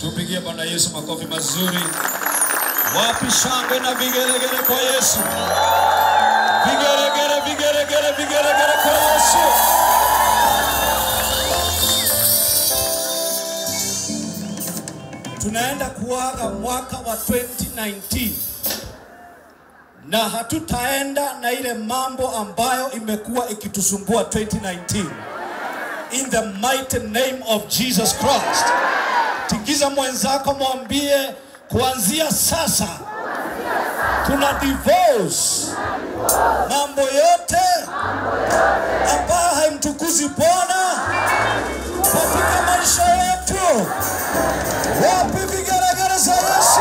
Tupigie Bwana Yesu makofi mazuri. Wapi shangwe na vigelegele kwa Yesu? Vigelegele, vigelegele, vigelegele kwa Yesu. Tunaenda kuaga mwaka wa 2019. Na hatutaenda na ile mambo ambayo imekuwa ikitusumbua 2019. In the mighty name of Jesus Christ. Tingiza mwenzako mwambie kuanzia sasa tuna divorce mambo yote ambayo haimtukuzi Bwana katika maisha yetu. Wapi vigelegele za Yesu?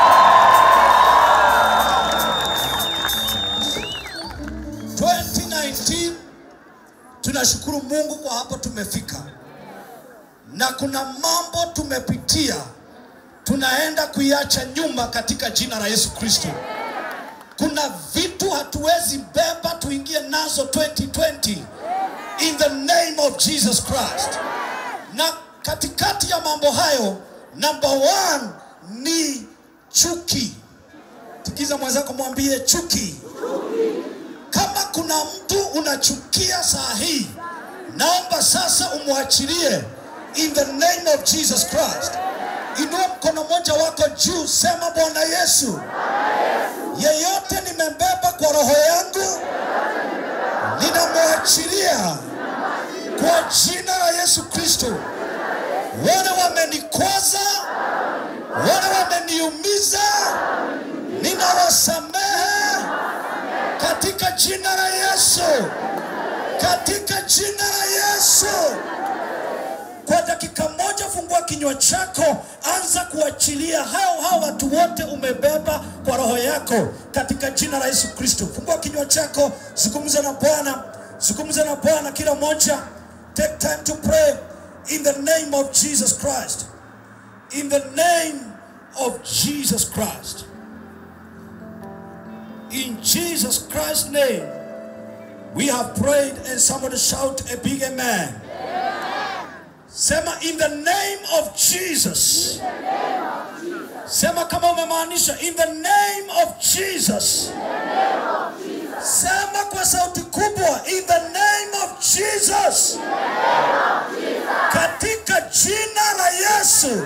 Tunashukuru Mungu kwa hapo tumefika. Na kuna mambo tumepitia, tunaenda kuiacha nyuma katika jina la Yesu Kristo. Kuna vitu hatuwezi beba tuingie nazo 2020 in the name of Jesus Christ. Na katikati ya mambo hayo, number 1 ni chuki. Tikiza mwenzako mwambie chuki. Kama kuna mtu unachukia saa hii, naomba sasa umwachilie in the name of Jesus Christ. Inua mkono mmoja wako juu, sema Bwana Yesu, yeyote nimembeba kwa roho yangu, ninamwachilia kwa jina la Yesu Kristo. Wale wamenikwaza, wale wameniumiza, ninawasamehe katika jina la Yesu. Katika jina la Yesu. Kwa dakika moja fungua kinywa chako, anza kuachilia hao watu wote umebeba kwa roho yako katika jina la Yesu Kristo. Fungua kinywa chako, zungumza na Bwana, zungumza na Bwana kila moja. Take time to pray in the name of Jesus Christ. In the name of Jesus Christ. In Jesus Christ's name, we have prayed, and somebody shout a big amen. Sema in the name of Jesus. Sema kama umemaanisha in the name of Jesus. Sema kwa sauti kubwa in the name of Jesus. Katika jina la Yesu.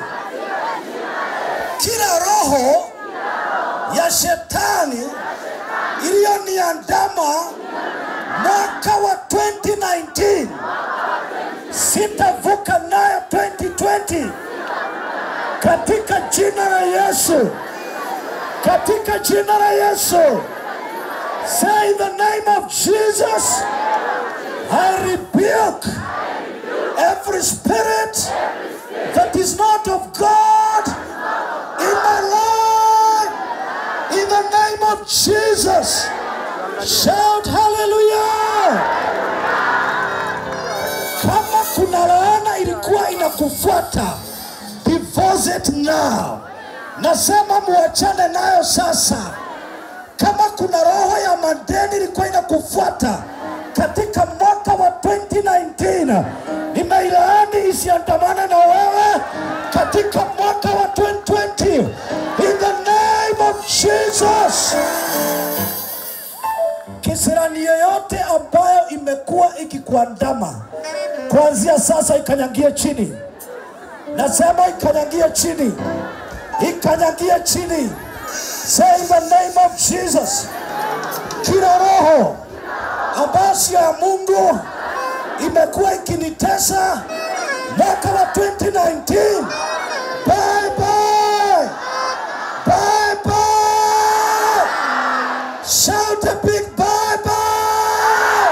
Kila roho ya shetani iliyoniandama mwaka wa 2019 sitavuka nayo 2020 katika jina la Yesu. Katika jina la Yesu. Say in the name of Jesus, I rebuke every spirit that is not of God in my life. In the name of Jesus. Shout hallelujah. Kama kuna laana ilikuwa inakufuata, divorce it now. Nasema muachane nayo sasa. Kama kuna roho ya madeni ilikuwa inakufuata katika mwaka wa 2019, nimeilaani isiandamane na wewe katika mwaka wa 2020. In the name of Jesus. Kisirani yoyote ambayo imekuwa ikikuandama, kuanzia sasa ikanyagie chini. Nasema ikanyagie chini. Ikanyagie chini. Say in the name of Jesus. Kila roho ambayo sio ya Mungu imekuwa ikinitesa mwaka wa 2019. Bye bye. Bye bye. Shout a big bye bye.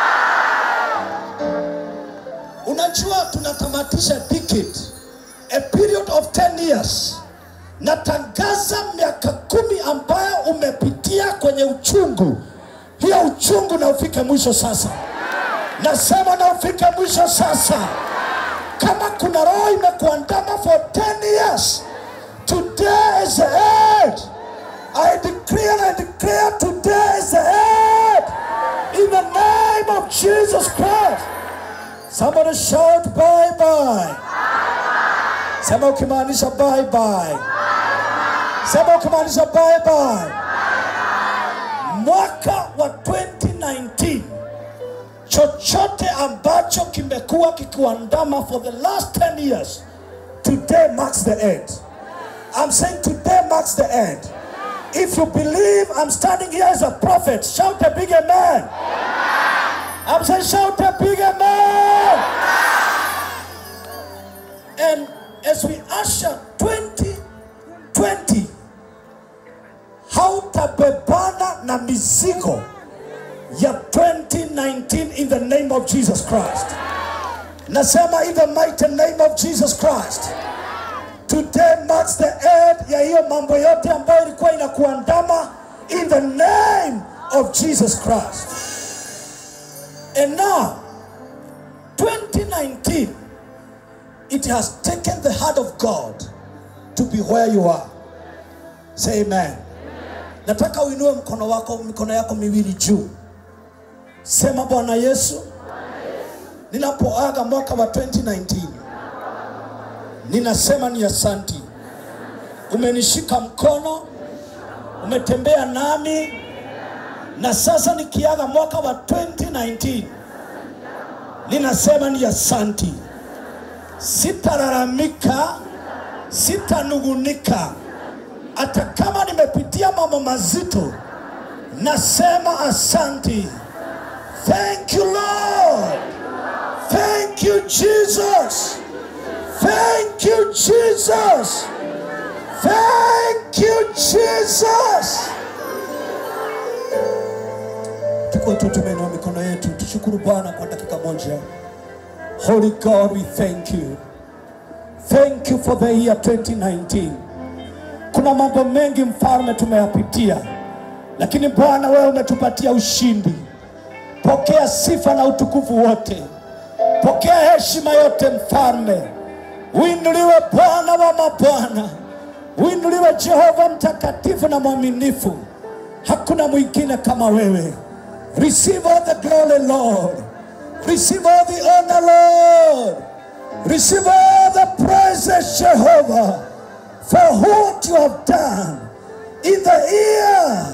Unajua tunatamatisha decade, a period of 10 years. Natangaza miaka 10 ambayo umepitia kwenye uchungu. Hiyo uchungu na ufike mwisho sasa. Nasema na ufike mwisho sasa. Kama kuna roho imekuandama for 10 years, today is the end. I decree and I declare today is the end. In the name of Jesus Christ. Somebody shout bye bye. Sema ukimaanisha bye bye. Sema ukimaanisha bye bye. Mwaka wa 2019, chochote ambacho kimekuwa kikuandama for the last 10 years, today marks the end. I'm saying today marks the end. If you believe I'm standing here as a prophet, shout a big amen. I'm saying shout a big amen. And as we usher 2020, hautabebana na mizigo ya 2019 in the name of Jesus Christ. Nasema in the mighty name of Jesus Christ. Today marks the end ya hiyo mambo yote ambayo ilikuwa inakuandama in the name of Jesus Christ. And now 2019, it has taken the heart of God to be where you are. Say amen. Nataka uinue mikono yako miwili juu. Sema Bwana Yesu, ninapoaga mwaka wa 2019, ninasema ni asante. Umenishika mkono, umetembea nami, na sasa nikiaga mwaka wa 2019, ninasema ni asante. Sitalalamika, sitanugunika. Hata kama nimepitia mambo mazito, nasema asante. Thank you, Lord. Thank you, Jesus. Thank you, Jesus. Thank you, Jesus. Tuko tutumeinua mikono yetu, tushukuru Bwana kwa dakika moja. Holy God, we thank you. Thank you for the year 2019. Kuna mambo mengi mfalme tumeyapitia, lakini Bwana wewe umetupatia ushindi. Pokea sifa na utukufu wote. Pokea heshima yote mfalme. Uinuliwe Bwana wa mabwana. Uinuliwe Jehova mtakatifu na mwaminifu. Hakuna mwingine kama wewe. Receive all the glory, Lord. Receive all the honor, Lord. Receive all the praises, Jehovah, for what you have done in the year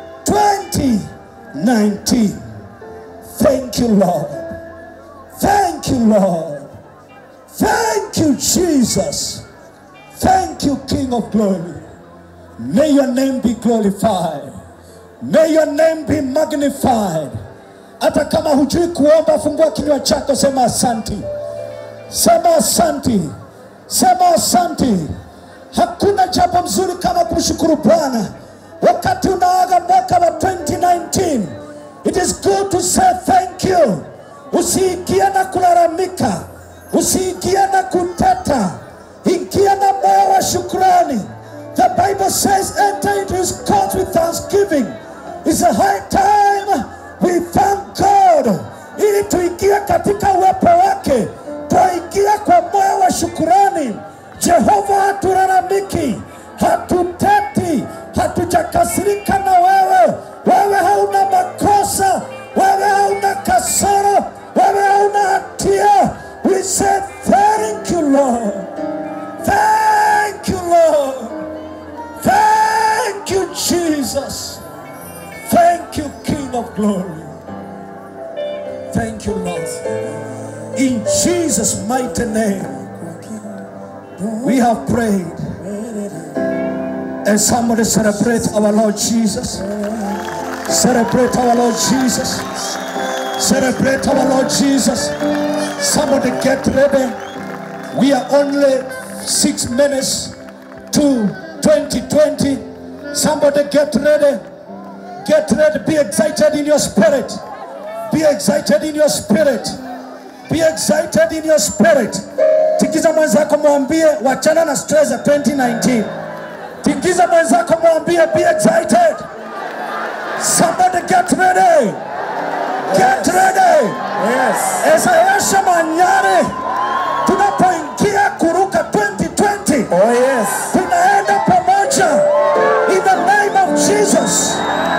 2019. Thank you, Lord. Thank you, Lord. Thank you, Jesus. Thank you, King of glory. May your name be glorified. May your name be magnified. Hata kama hujui kuomba, fungua kinywa chako, sema asante. Sema asante. Sema asante. Hakuna jambo mzuri kama kumshukuru Bwana wakati unaaga mwaka wa 2019. It is good to say thank you. Usiingie na kulalamika, usiingie na kuteta, ingia na moyo wa shukrani. The Bible says enter into his courts with thanksgiving. It's a high time we thank God. Ili tuingie katika uwepo wake, tuingie kwa moyo wa shukrani. Jehova, hatulalamiki, hatuteti, hatujakasirika na wewe. Wewe hauna makosa, wewe hauna kasoro, wewe hauna hatia. We say thank you, Lord. Thank you, Lord. Thank you, Jesus. Thank you, King of glory. Thank you, Lord. In Jesus' mighty name, we have prayed. And somebody celebrate our Lord Jesus. Celebrate our Lord Jesus. Celebrate our Lord Jesus. Somebody get ready. We are only 6 minutes to 2020. Somebody get ready. Get ready. Be excited in your spirit. Be excited in your spirit. Be excited in your spirit. Tingiza mwenzako mwambie wachana na stress za 2019. Tingiza mwenzako mwambie be excited. Somebody get ready. Get ready. Yes. Esayasha manyare. Tunapoingia kuruka 2020. Oh yes. Tunaenda pamoja. In the name of Jesus.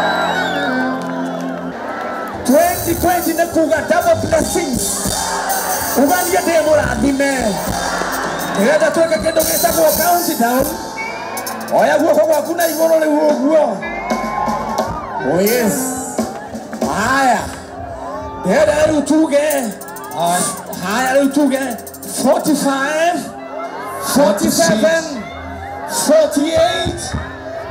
2020 nekuga double blessings. Ubangia demora dime. Nenda tuweke kendo gĩtagwo countdown. Oya guoko gwaku na igũrũ rĩu ũguo. Oh yes. Haya. Nenda rĩu tuge. Haya rĩu tuge 45, 47, 48.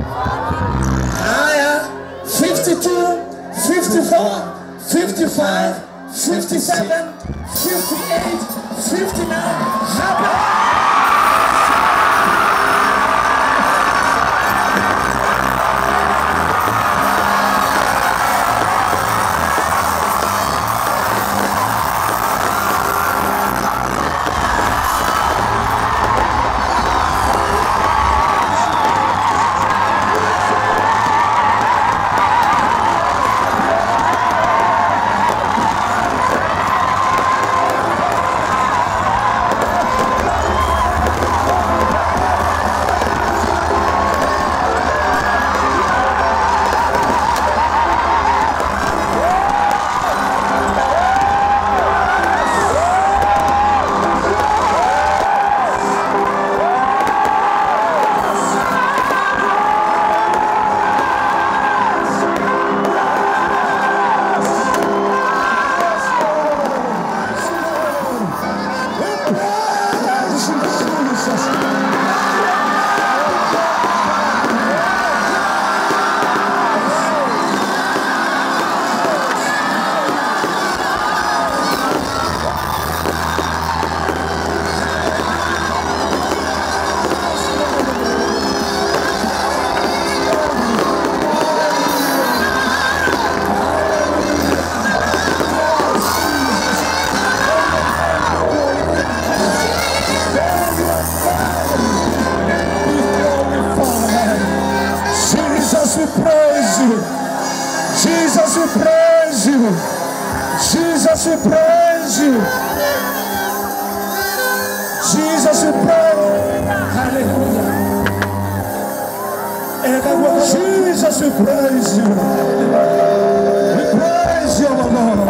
Haya 52, 54, 55, 57, 58, 59. Happy. Jesus, we praise you. Jesus, we praise you. Jesus, we praise. Hallelujah. Jesus, we praise you. We praise you, Lord.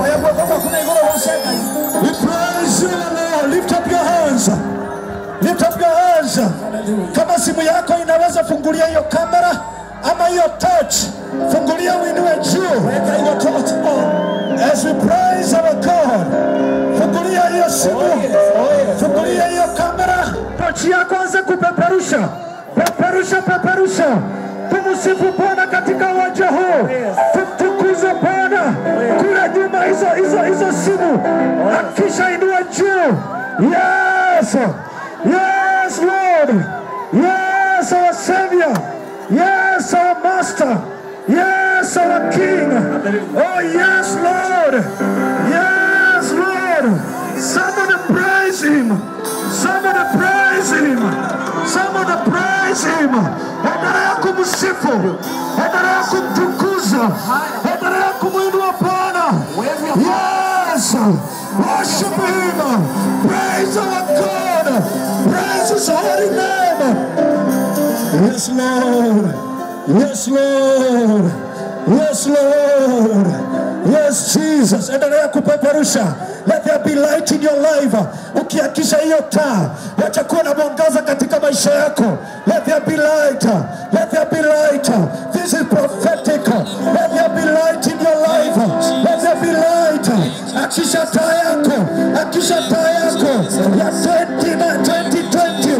We praise you, Lord. Lift up your hands. Lift up your hands. Kama simu yako inaweza fungulia hiyo kamera ama hiyo touch, fungulia uinue juu. Weka hiyo touch on. As we praise our God, fungulia hiyo simu. Fungulia hiyo kamera. Touch yako anza kupeperusha. Peperusha, peperusha. Tumsifu Bwana katika uwanja huu. Tumtukuze Bwana. Kule nyuma hizo simu. Hakisha inua juu. Yes. Yes, Lord. Yes, our Savior. Yes, our Master. Yes, our King. Oh, yes, Lord. Yes, Lord. Somebody praise Him. Somebody praise Him. Somebody praise Him. Endelea kumsifu. Endelea kumtukuza. Endelea kumuinua Bwana. Yes. Worship Him. Praise our God. Praise His holy name. Yes, Lord. Yes, Lord. Yes, Lord. Yes, Jesus. Endelea kupeperusha. Let there be light in your life. Ukiakisha hiyo taa, wacha kuwa na mwangaza katika maisha yako. Let there be light. Let there be light. This is prophetic. Let there be light in your life. Let there be light. Akisha taa yako. Akisha taa yako. Ya 2020.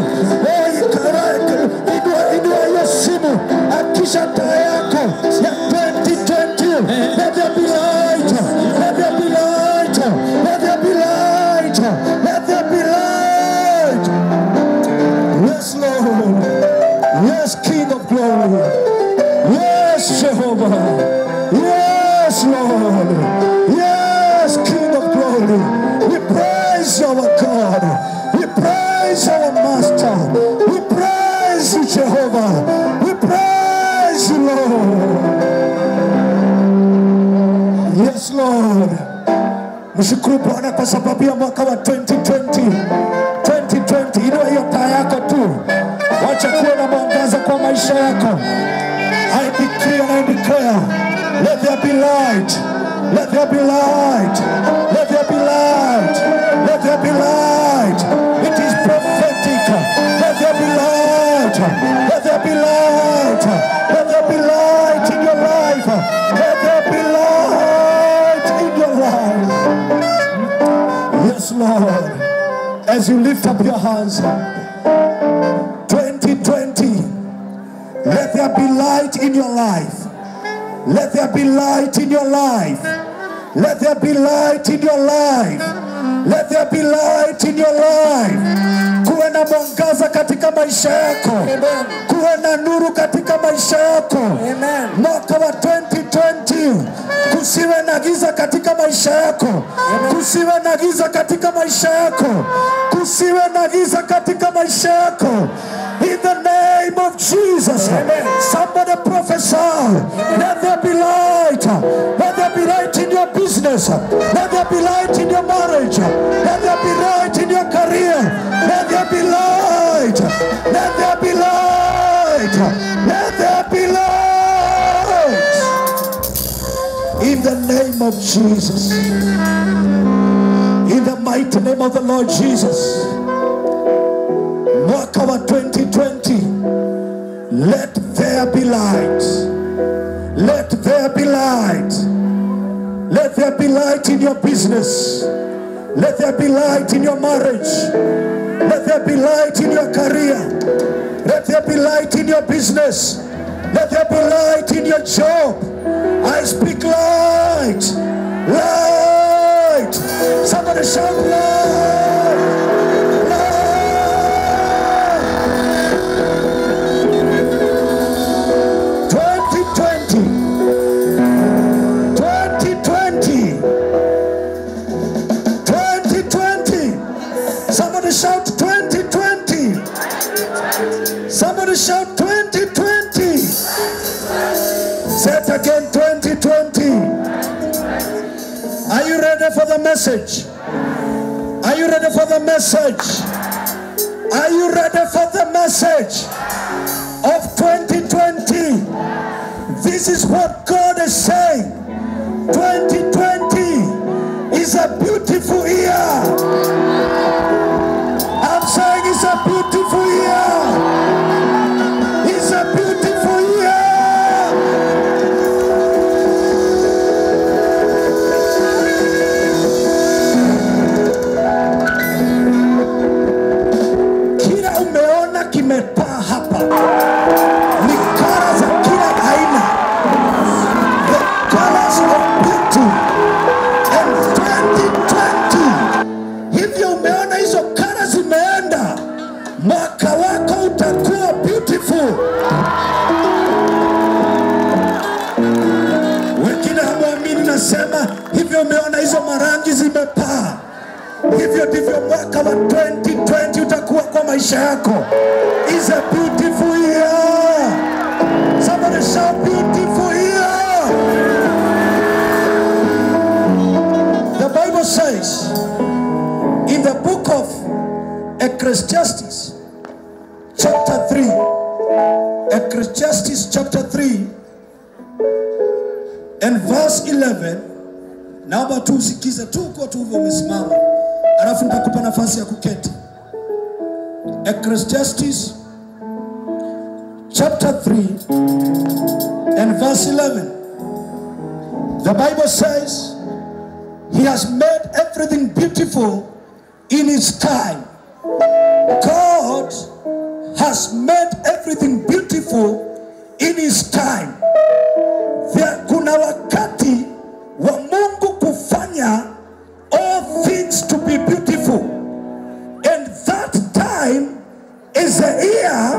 Inua hiyo simu. Akisha taa yako. Ya 2020. Let there be light. Let there be light. Let there be light. Let there be light. Yes, Lord. Yes, King of glory. Yes, Jehovah. Yes, Lord. Yes, King of glory. We praise our God. We praise our Master. We praise you, Jehovah. We praise you, Lord. Yes, Lord. Mshukuru Bwana kwa sababu ya mwaka wa 2020. 2020. Inua hiyo taa yako tu. Wacha kuwa na mwangaza kwa maisha yako. I decree and I declare, let there be light. Let there be light. Let there be light. Let there be light. It is prophetic. Yes, Lord. As you lift up your hands, 2020, let there be light in your life. Let there be light in your life. Let there be light in your life. Let there be light in your life. Kuwe na mwangaza katika maisha yako. Kuwe na nuru katika maisha yako. Mwaka wa 2020, kusiwe na giza katika maisha yako. Kusiwe na giza katika maisha yako. Kusiwe na giza katika maisha yako. In the name of Jesus. Amen. Somebody prophesy. Let there be light. Let there be light in your business. Let there be light in your marriage. Let there be light in your career. Let there be light. Let there be light. Let there be light. In the name of Jesus. In the mighty name of the Lord Jesus. Mwaka wa 2020, let there be light. Let there be light. Let there be light in your business. Let there be light in your marriage. Let there be light in your career. Let there be light in your business. Let there be light in your job. I speak light. Light. Somebody shout light. 2020. Somebody shout 2020. Somebody shout 2020. Say it again, 2020. Are you ready for the message? Are you ready for the message? Are you ready for the message of 2020? This is what God is saying. 2020 is a beautiful year. I'm saying it's a beautiful year. It's a beautiful year. Kila umeona kimepaa hapa ni kara za kila aina. The colors of beauty. And 2020, hivyo umeona hizo kara zimeenda, mwaka wako utakuwa beautiful. Wengine hamuamini, nasema hivyo umeona hizo marangi zimepaa, hivyo ndivyo mwaka wa 2020 utakuwa kwa maisha yako. It's a beautiful year. Somebody shout beautiful year. The Bible says in the book of Ecclesiastes chapter 3, Ecclesiastes chapter 3 and verse 11. Naomba tu usikize tu kwa tu umesimama, alafu nitakupa nafasi ya kuketi. Ecclesiastes chapter 3 and verse 11. The Bible says He has made everything beautiful in His time. God has made everything beautiful in His time. Kuna wakati wa Mungu kufanya all things to be beautiful. And that time is the year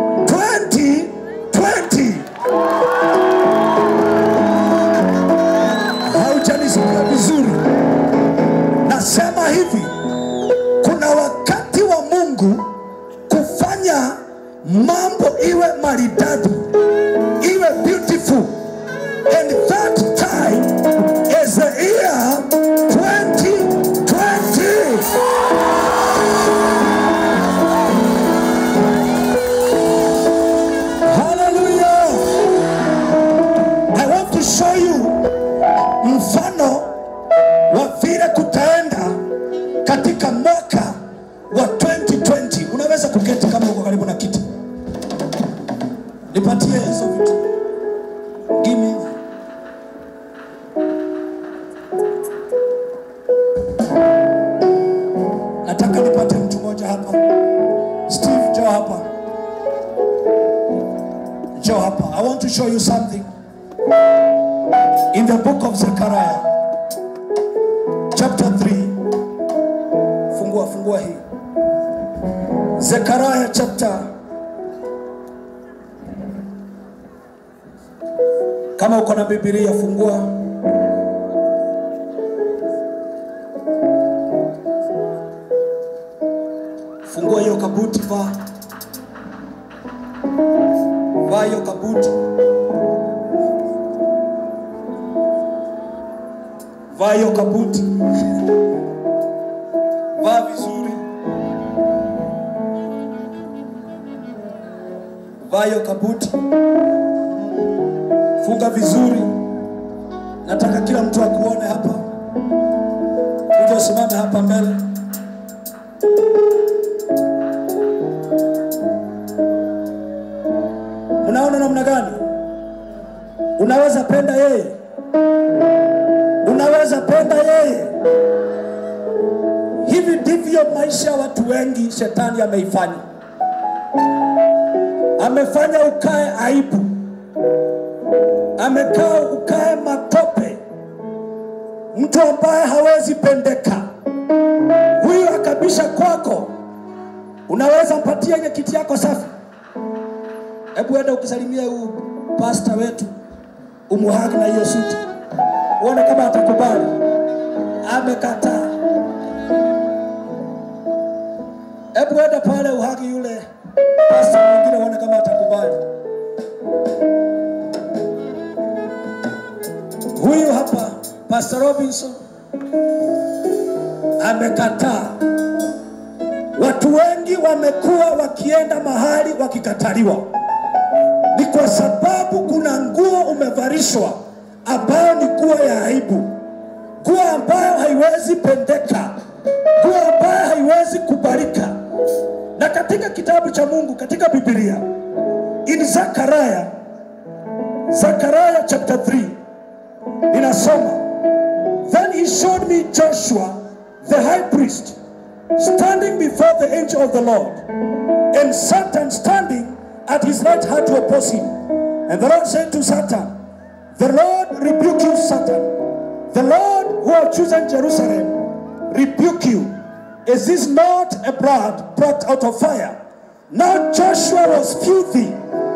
2020. Haujanisikia vizuri? Nasema hivi, kuna wakati wa Mungu kufanya mambo iwe maridadi, iwe beautiful. And that time is the year 2020. Hallelujah. I want to show you mfano wa vile kutaenda katika mwaka wa 2020. Unaweza kuketi kama uko karibu na kiti. Nipatie hizo vitu. Give me. hapa. Steve, njoo hapa. Njoo hapa. I want to show you something. In the book of Zechariah, chapter 3. Fungua hii. Zechariah chapter. Kama uko na Biblia fungua. Fungua hiyo kabuti, vaa hiyo kabuti. Vaa hiyo kabuti. Vaa vizuri. Vaa hiyo kabuti. Funga vizuri. Nataka kila mtu akuone hapa. Kuja usimame hapa mbele. Unaona namna gani? Unaweza penda yeye. Unaweza penda yeye. Hivi ndivyo maisha watu wengi shetani ameifanya. Amefanya ukae aibu. Amekaa ukae matope. Mtu ambaye hawezi pendeka. Huyu akabisha kwako. Unaweza mpatia ile kiti yako safi. Hebu enda ukisalimia huyu pastor wetu. Umuhagi na hiyo suti. Uone kama atakubali. Amekataa. Hebu enda pale uhagi yule pastor mwingine uone kama atakubali. Huyu hapa Pastor Robinson amekataa. Watu wengi wamekuwa wakienda mahali wakikataliwa. Ni kwa sababu kuna nguo umevarishwa ambayo ni nguo ya aibu. Nguo ambayo haiwezi pendeka. Nguo ambayo haiwezi kubalika. Na katika kitabu cha Mungu, katika Biblia, in Zechariah chapter 3, ninasoma, then he showed me Joshua the high priest standing before the angel of the Lord, and Satan standing at his right hand to oppose him. And the Lord said to Satan, the Lord rebuke you, Satan. The Lord who has chosen Jerusalem rebuke you. Is this not a blood plucked out of fire? Now Joshua was filthy.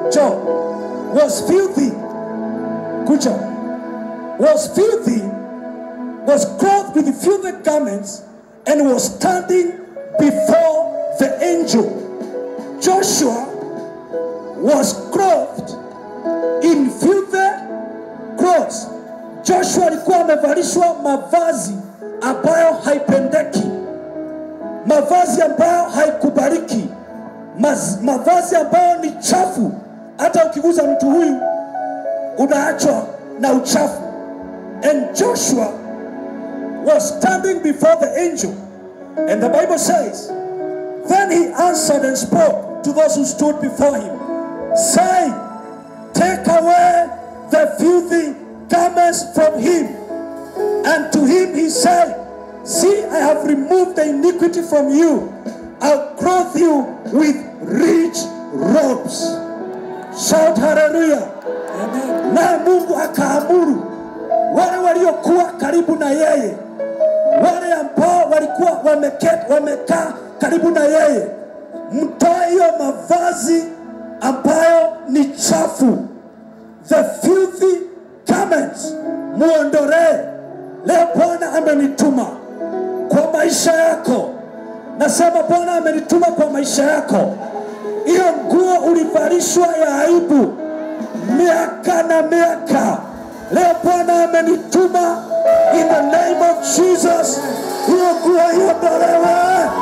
Was clothed with filthy garments, and was standing before the angel. Joshua was clothed in filthy clothes. Joshua alikuwa amevalishwa mavazi ambayo haipendeki, mavazi ambayo haikubaliki, mavazi ambayo ni chafu. Hata ukiguza mtu huyu unaachwa na uchafu. And Joshua was standing before the angel. And the Bible says, then he answered and spoke to those who stood before him, saying, take away the filthy garments from him. And to him he said, see, I have removed the iniquity from you. I'll clothe you with rich robes. Shout hallelujah. Amen. Na Mungu akaamuru wale waliokuwa karibu na yeye, wale ambao walikuwa wamekaa karibu na yeye, mtoe hiyo mavazi ambayo ni chafu, the filthy garments, muondolee. Leo Bwana amenituma kwa maisha yako. Nasema Bwana amenituma kwa maisha yako. Hiyo nguo ulivalishwa ya aibu miaka na miaka, leo Bwana amenituma in the name of Jesus. Hiyo nguo iondolewe.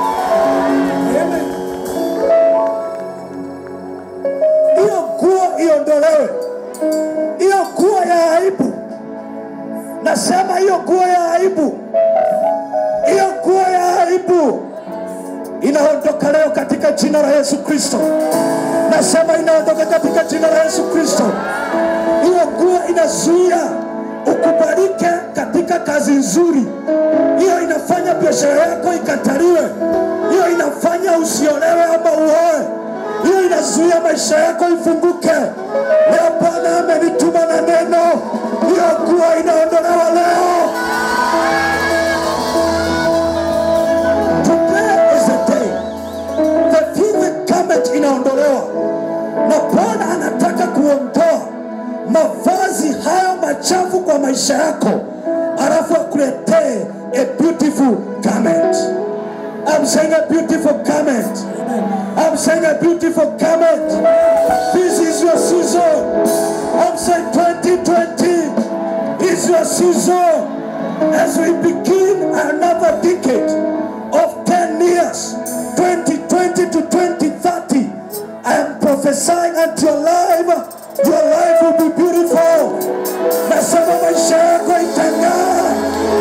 Hiyo nguo iondolewe. Hiyo nguo ya aibu. Nasema hiyo nguo ya aibu. Hiyo nguo ya aibu inaondoka leo katika jina la Yesu Kristo. Nasema inaondoka katika jina la Yesu Kristo. Hiyo nguo inazuia ukubalike katika kazi nzuri. Hiyo inafanya biashara yako ikataliwe. Hiyo inafanya usiolewe ama uoe. Hiyo inazuia maisha yako ifunguke. Leo Bwana amenituma na neno, hiyo nguo inaondolewa leo. Today is the day. The filthy garment inaondolewa. Na Bwana anataka kuondoa mavazi hayo machafu kwa maisha yako, alafu akuletee a beautiful garment. I'm saying a beautiful garment. I'm saying a beautiful garment. This is your season. I'm saying 2020 is your season. As we begin another decade of 10 years, 2020 to 2030, I am prophesying unto your life will be beautiful. Nasema maisha yako itang'aa.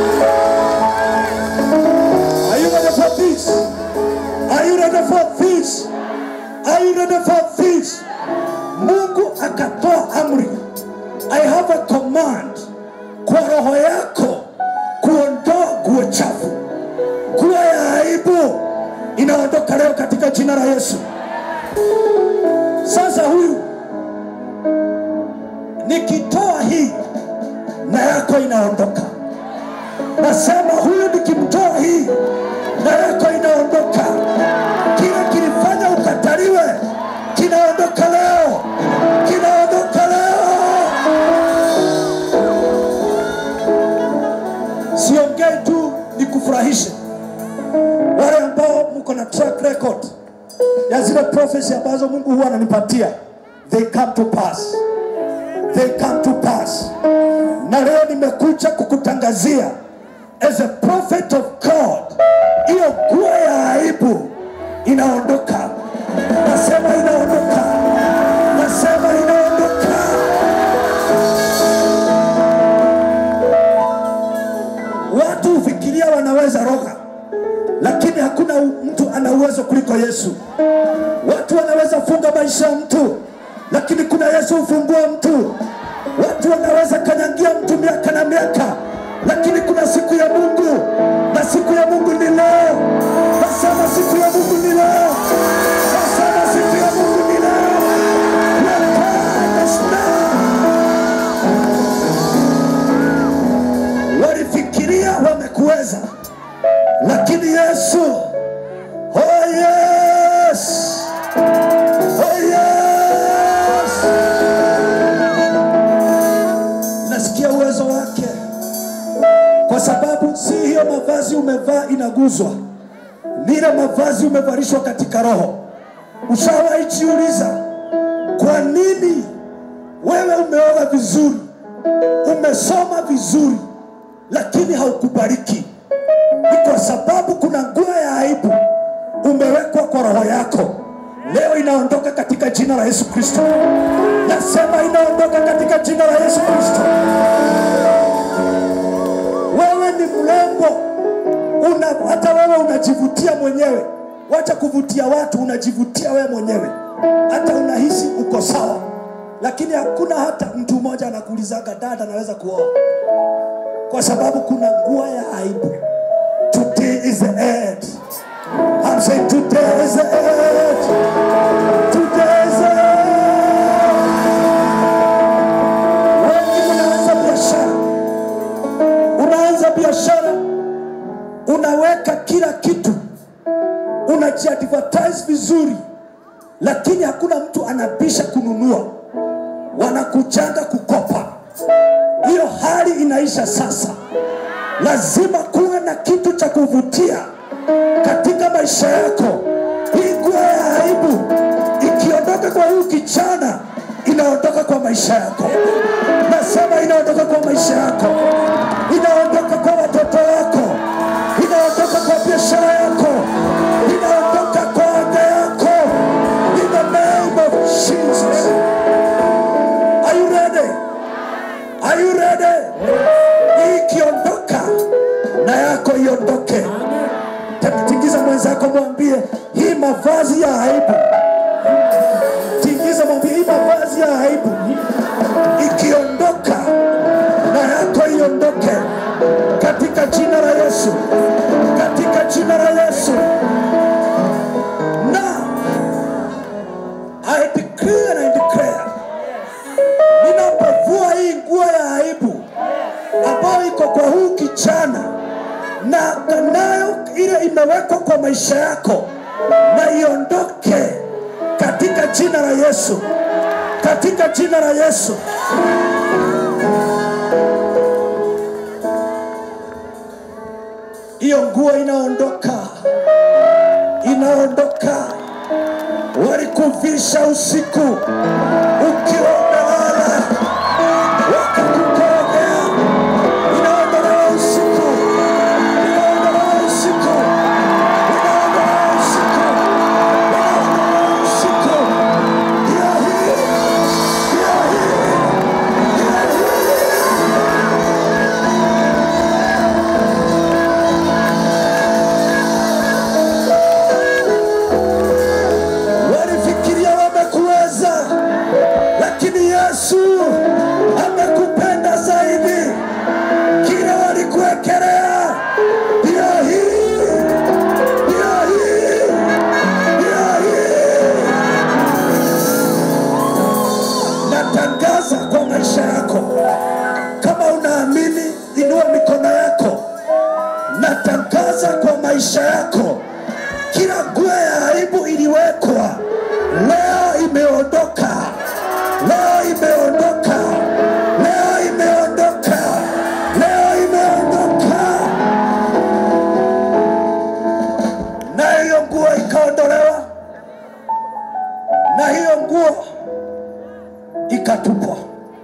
Are you ready for this? Are you ready for this? Are you ready for this? Mungu akatoa amri. I have a command kwa roho yako kuondoa nguo chafu. Nguo ya aibu inaondoka leo katika jina la Yesu. Sasa huyu nikitoa hii na yako inaondoka. Nasema huyu nikimtoa hii na yako inaondoka. Kile kilifanya ukataliwe kinaondoka leo. Kinaondoka leo. Siongei tu nikufurahishe. Wale ambao mko na track record ya zile prophecy ambazo Mungu huwa ananipatia, they come to pass. They come to pass. Na leo nimekuja kukutangazia as a prophet of God, hiyo nguo ya aibu inaondoka. Nasema inaondoka. Nasema inaondoka. Watu hufikiria wanaweza roga, lakini hakuna mtu ana uwezo kuliko Yesu. Watu wanaweza funga maisha ya mtu, lakini kuna Yesu hufungua mtu. Watu wanaweza kanyangia mtu miaka na miaka, lakini kuna siku ya Mungu, na siku ya Mungu ni leo. Nasema siku ya Mungu ni leo. Nasema siku ya Mungu ni leo. Walifikiria wamekuweza, lakini Yesu, oh yes, oh yes, nasikia uwezo wake. Kwa sababu si hiyo mavazi umevaa inaguzwa, ni ile mavazi umevalishwa katika roho. Ushawahi jiuliza kwa nini wewe umeoga vizuri, umesoma vizuri, lakini haukubariki? Ni kwa sababu kuna nguo ya aibu umewekwa kwa roho yako. Leo inaondoka katika jina la Yesu Kristo. Nasema inaondoka katika jina la Yesu Kristo. Wewe ni mrembo, hata wewe unajivutia mwenyewe. Wacha kuvutia watu, unajivutia wewe mwenyewe. Hata unahisi uko sawa, lakini hakuna hata mtu mmoja anakuulizaga dada naweza kuoa, kwa sababu kuna nguo ya aibu. Today is the end. I'm saying today is the end. Today is the end. Wengi unaanza biashara. Unaanza biashara, unaweka kila kitu, unajiadvertise vizuri, lakini hakuna mtu anabisha kununua. Wanakujanga kukopa. Hiyo hali inaisha sasa. Lazima kuwe na kitu cha kuvutia katika maisha yako. Hii nguo ya aibu ikiondoka kwa huyu kijana, inaondoka kwa maisha yako. Nasema inaondoka kwa maisha yako. Inaondoka kwa watoto wako. Inaondoka kwa biashara yako. Inaondoka kwa anga yako. In the name of Jesus. Are you ready? Are you ready? Ikiondoka na yako iondoke. Tingiza mwenzako mwambie hii mavazi ya aibu. Tingiza mwambie hii mavazi ya aibu ikiondoka na yako iondoke katika jina la Yesu. Katika jina la Yesu. imewekwa kwa maisha yako na iondoke katika jina la Yesu, katika jina la Yesu. Hiyo nguo inaondoka, inaondoka. Walikuvisha usiku ukiwa umelala, wakakukojea. Inaondolewa usiku, inaondolewa usiku, inaondolewa usiku, inaondolewa usiku. Hiyo hii, hiyo hii, hiyo hii. Walifikiria wamekuweza, lakini Yesu amekupenda zaidi. Kila walikuwekelea, hiyo hii, hiyo hii, hiyo hii. Natangaza kwa maisha yako, kama unaamini inua mikono yako. Natangaza kwa maisha yako, kila nguo ya aibu iliwekwa leo imeondoka, leo imeondoka, leo imeondoka, leo imeondoka. Na hiyo nguo ikaondolewa, na hiyo nguo ikatupwa.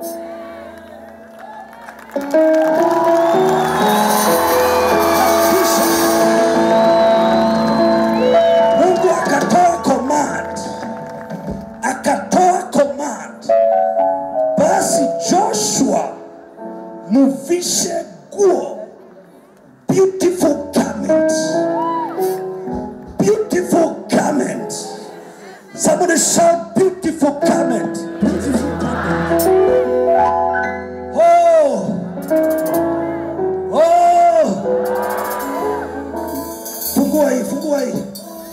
Kisha Mungu akatoa command, akatoa command, basi Joshua muvishe nguo, beautiful garment, beautiful garment. Somebody shout beautiful garment. Oh, oh, fungua hii, fungua hii.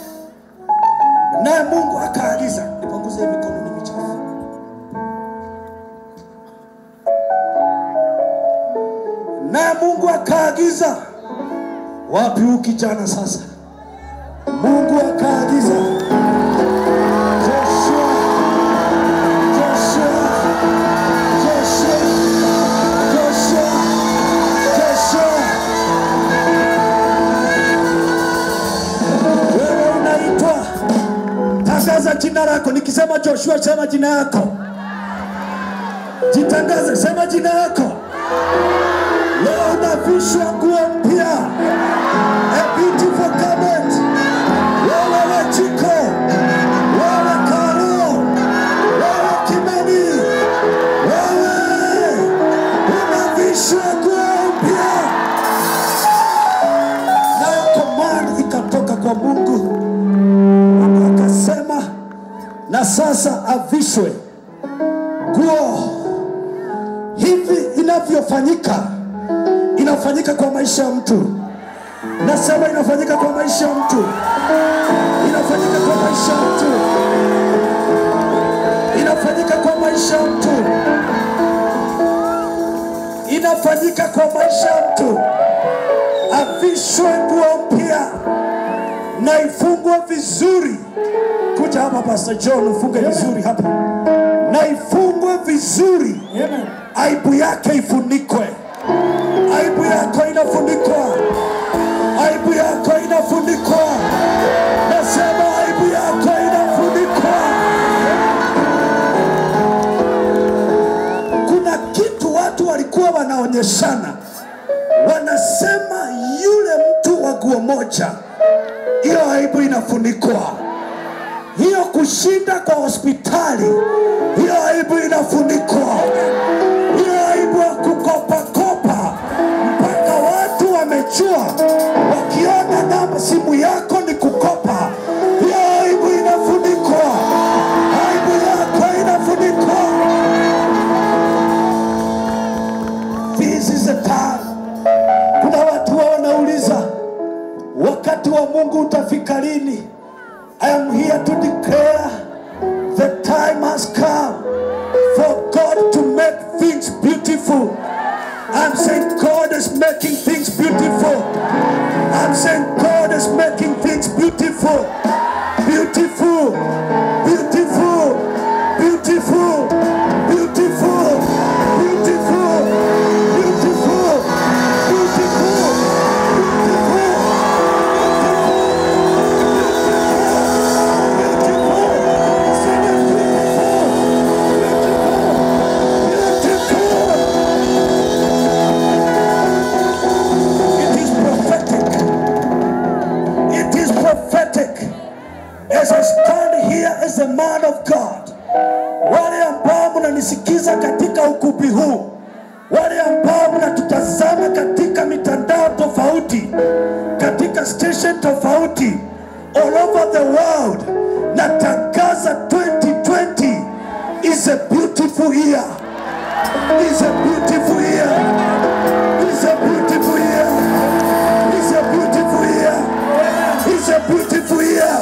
Naye Mungu akaagiza, nipanguze mikono ni michafu. Naye Mungu akaagiza, wapi huyu kijana sasa? Mungu akaagiza, Joshua, Joshua, Joshua, Joshua, Joshua. Wewe unaitwa, tangaza jina lako. Nikisema Joshua, sema jina yako. Jitangaze, sema jina yako. Leo unavishwa nguo mpya, a beautiful garment. Wewe Wachiko, wewe Karo, wewe Kimani, wewe unavishwa nguo mpya. Nayo command ikatoka kwa Mungu. Mungu akasema, na sasa avishwe nguo. Hivi inavyofanyika, inafanyika kwa maisha ya mtu. Nasema inafanyika kwa maisha ya mtu, inafanyika kwa maisha ya mtu, inafanyika kwa maisha ya mtu, inafanyika kwa maisha ya mtu. Avishwe nguo mpya na ifungwe vizuri. Kuja hapa Pastor John, ufunge vizuri hapa. Na ifungwe vizuri. Amen. Aibu yake ifunikwe. Aibu yako inafunikwa. Aibu yako inafunikwa. Nasema aibu yako inafunikwa. Kuna kitu watu walikuwa wanaonyeshana, wanasema yule mtu wa nguo moja, hiyo aibu inafunikwa. Hiyo kushinda kwa hospitali, hiyo aibu inafunikwa. Hiyo aibu ya kukopa mpaka watu wamejua, wakiona namba simu yako ni kukopa, hiyo aibu inafunikwa. Aibu yako inafunikwa. This is the time. Kuna watu wanauliza, wakati wa Mungu utafika lini? I am here to declare the time has come for God to make things beautiful. I'm saying God is making things beautiful. I'm saying God is is making things beautiful. Beautiful. Beautiful. Beautiful. Beautiful. Beautiful. Beautiful. Beautiful. As I stand here as a man of God, wale ambao mnanisikiza katika ukumbi huu, wale ambao mnatutazama katika mitandao tofauti, katika station tofauti all over the world, natangaza 2020 is a beautiful year. Is a beautiful year. Is a beautiful year. Is a beautiful year. Is a beautiful year.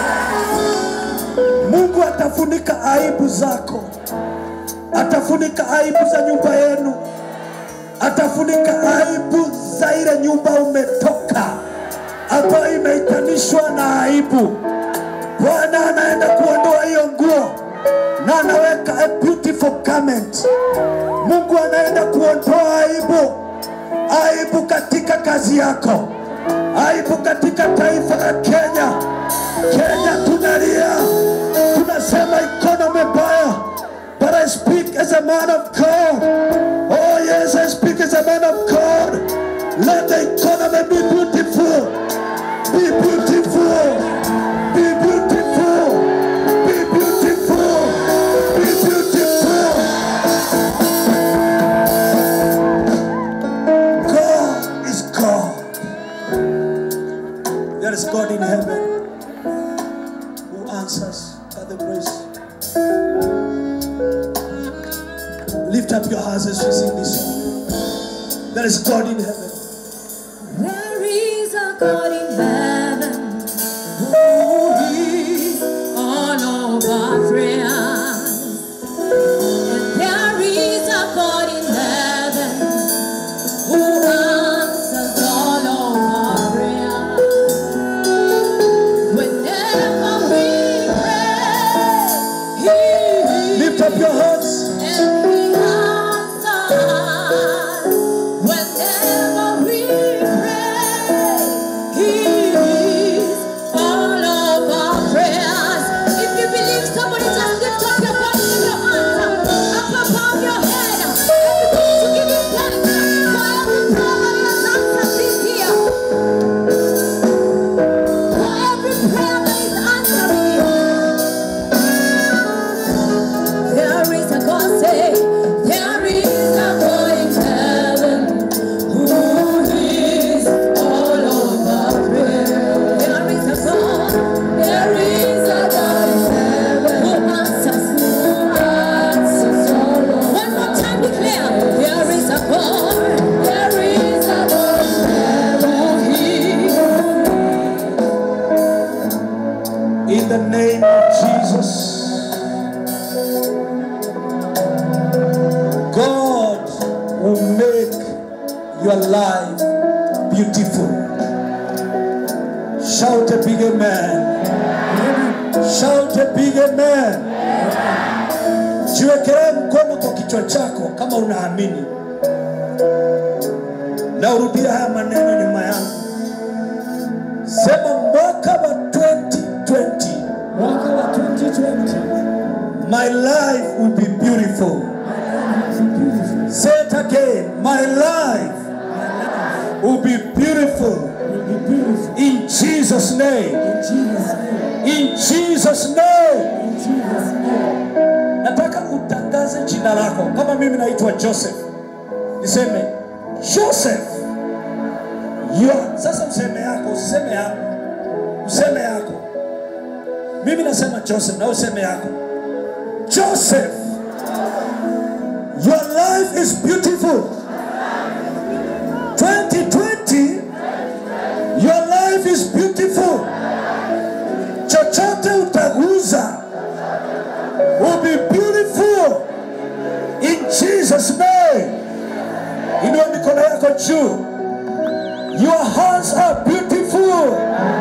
Mungu atafunika aibu zako. Atafunika aibu za nyumba yenu. Atafunika aibu za ile nyumba umetoka, ambayo imeitanishwa na aibu. Bwana anaenda kuondoa hiyo nguo na anaweka a beautiful garment. Mungu anaenda kuondoa aibu. Aibu katika kazi yako. Aibu katika taifa la Kenya. Kenya tunalia. Tunasema economy mbaya. But I speak as a man of God. Oh yes, I speak as a man of God. Let the economy be beautiful. Be beautiful. Be beautiful. Be beautiful. Be beautiful. God is God. There is God in heaven who answers by the grace. Lift up your hands as we sing this song. There is God in heaven. There is a God in heaven who hears all of our prayers. And there is a God in heaven who answers all of our prayers. Whenever we pray, He Lift up your hands. and He answers. Whenever we pray, He hears all of our prayers. If you believe, somebody just lift up your voice and your hands up above your head and begin to give Him thanks for every prayer that He has answered this year. For every prayer that He's answering you. There is a God, say, there is a God in heaven who hears all of our prayers. There is a God in heaven who answers all of. One more time, declare, there is a God in heaven who hears. In the name of Jesus. God will make your life beautiful. Shout a big amen. Shout a big amen. Jiwekelee mkono kwa kichwa chako kama unaamini. Na urudia haya maneno nyuma yangu. Sema mwaka wa 2020. Mwaka wa 2020. My life will be beautiful. Say it again. My life will be beautiful. In Jesus' name. In Jesus' name. Nataka utangaze jina lako. Kama mimi naitwa Joseph, niseme Joseph. Sasa useme yako, useme yako. Useme yako. Mimi nasema Joseph, na useme yako. Joseph, your life is beautiful. 2020, your life is beautiful. Chochote utaguza will be beautiful in Jesus' name. Inua mikono yako juu. Your hands are beautiful. you.